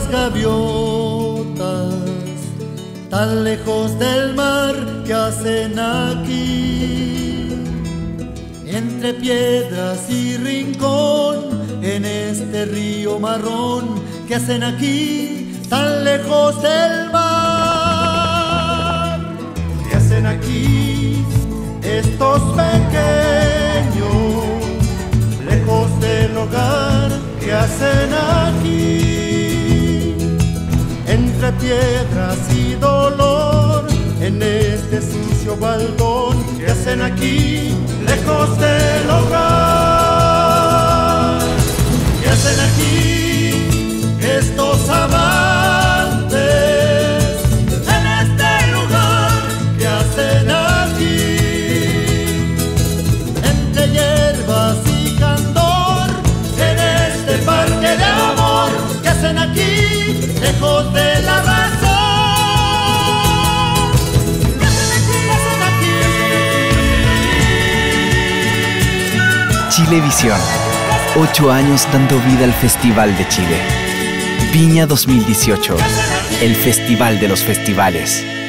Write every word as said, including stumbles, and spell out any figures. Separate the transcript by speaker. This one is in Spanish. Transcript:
Speaker 1: gaviotas, tan lejos del mar, ¿qué hacen aquí? Entre piedras y rincón, en este río marrón, ¿qué hacen aquí, tan lejos del mar? ¿Qué hacen aquí estos pequeños, lejos del hogar? ¿Qué hacen aquí, entre piedras y dolor, en este sucio baldón? ¿Qué hacen aquí, lejos del hogar? ¿Qué hacen aquí estos amantes, en este lugar? ¿Qué hacen aquí, entre hierbas y candor, en este parque de amor? ¿Qué hacen aquí, lejos de la razón? ¿Qué hacen aquí? ¿Qué hacen aquí?
Speaker 2: Chilevisión. Ocho años dando vida al Festival de Chile. Viña dos mil dieciocho. El Festival de los Festivales.